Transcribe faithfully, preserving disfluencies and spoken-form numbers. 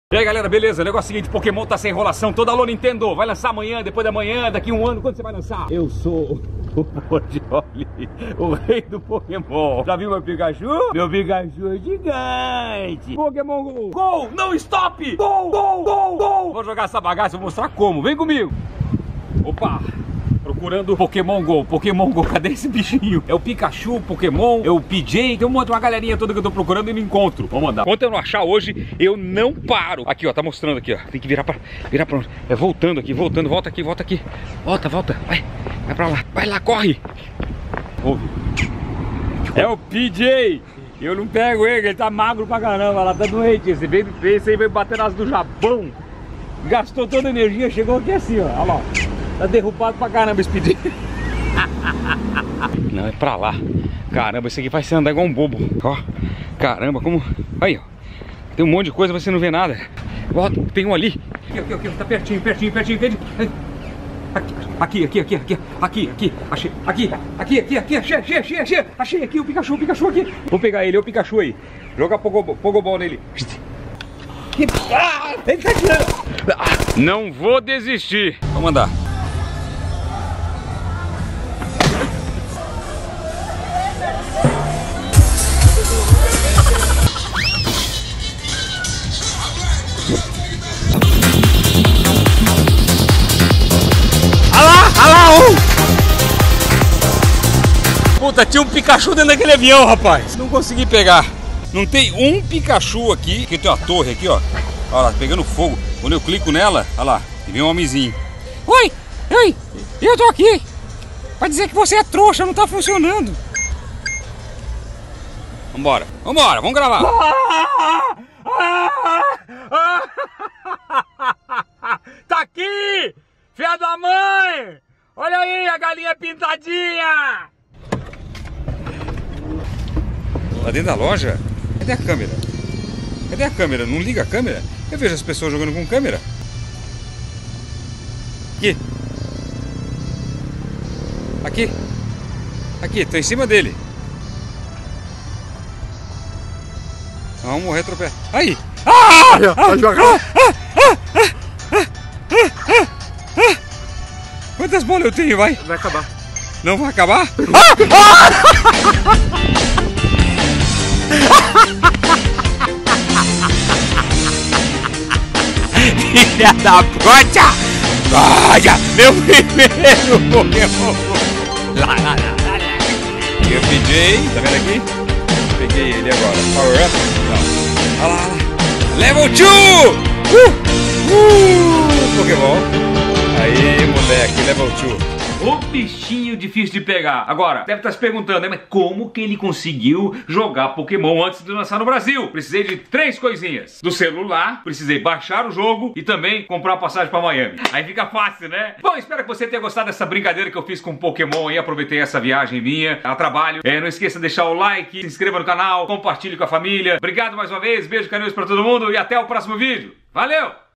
E aí galera, beleza? O negócio é o seguinte, Pokémon tá sem enrolação, toda alô Nintendo, vai lançar amanhã, depois da manhã, daqui um ano, quando você vai lançar? Eu sou o Bordioli, o rei do Pokémon. Já viu meu Pikachu? Meu Pikachu é gigante. Pokémon Go, Go, não stop, Go, Go, Go, Go. Vou jogar essa bagaça, vou mostrar como, vem comigo. Opa! Procurando Pokémon Go, Pokémon Go, cadê esse bichinho? É o Pikachu, Pokémon, é o P J, tem um monte, uma galerinha toda que eu tô procurando e não encontro. Vamos mandar. Enquanto eu não achar hoje, eu não paro. Aqui, ó, tá mostrando aqui, ó. Tem que virar pra, virar pra onde? É voltando aqui, voltando, volta aqui, volta aqui. Volta, volta, vai, vai pra lá, vai lá, corre. Ouve. É o P J. Eu não pego ele, ele tá magro pra caramba, lá tá doente. Esse veio, esse aí veio bater nas do Japão. Gastou toda a energia, chegou aqui assim, ó, olha lá. Tá derrubado pra caramba esse pedido. Não, é pra lá. Caramba, esse aqui vai ser andar igual um bobo. Ó, caramba, como... Aí, ó. Tem um monte de coisa, você não vê nada. Ó, tem um ali. Aqui, aqui, aqui. Tá pertinho, pertinho, pertinho, pertinho. Aqui, aqui, aqui, aqui, aqui, aqui. Achei. Aqui, aqui, aqui, aqui. Achei, achei, achei, achei. Achei aqui o Pikachu, o Pikachu aqui. Vou pegar ele, é o Pikachu aí. Jogar Pogobol nele. Ah, ele tá tirando. Não vou desistir. Vamos andar. Olha lá, um! Puta, tinha um Pikachu dentro daquele avião, rapaz. Não consegui pegar. Não tem um Pikachu aqui. Aqui tem uma torre aqui, ó. Olha lá, pegando fogo. Quando eu clico nela, olha lá, vem um homenzinho. Oi, oi, eu tô aqui. Vai dizer que você é trouxa, não tá funcionando. Vambora, vambora, vamos gravar. Tá aqui, filha da mãe. Olha aí a galinha pintadinha! Lá dentro da loja? Cadê a câmera? Cadê a câmera? Não liga a câmera? Eu vejo as pessoas jogando com câmera. Aqui. Aqui. Aqui, tô em cima dele. Vamos morrer atropelado. Aí! Ah! Vai jogar! Quantas bolas eu tenho, vai? Vai acabar. Não vai acabar? Filha da puta! Olha, meu primeiro Pokémon! Lá, lá, lá, lá, lá. E o P J, tá vendo aqui? Peguei ele agora. Power up? Não. Olha lá, olha lá. Level dois! Uh! Uh! Pokémon. Aí, moleque, level dois. O bichinho difícil de pegar. Agora, deve estar se perguntando, né? Mas como que ele conseguiu jogar Pokémon antes de lançar no Brasil? Precisei de três coisinhas. Do celular, precisei baixar o jogo e também comprar uma passagem pra Miami. Aí fica fácil, né? Bom, espero que você tenha gostado dessa brincadeira que eu fiz com Pokémon aí. Aproveitei essa viagem minha a trabalho. É, não esqueça de deixar o like, se inscreva no canal, compartilhe com a família. Obrigado mais uma vez, beijo carinhoso pra todo mundo e até o próximo vídeo. Valeu!